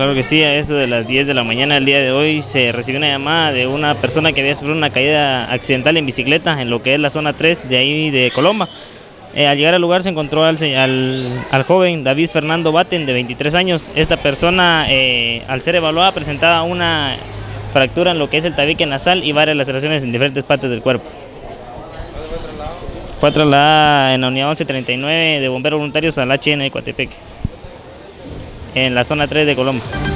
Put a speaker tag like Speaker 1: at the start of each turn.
Speaker 1: claro que sí. A eso de las 10 de la mañana del día de hoy se recibió una llamada de una persona que había sufrido una caída accidental en bicicleta en lo que es la zona 3 de ahí de Coloma. Al llegar al lugar se encontró al joven David Fernando Batten, de 23 años. Esta persona, al ser evaluada, presentaba una fractura en lo que es el tabique nasal y varias laceraciones en diferentes partes del cuerpo. Fue trasladada en la unidad 1139 de bomberos voluntarios al HN de Coatepec, en la zona 3 de Colombo.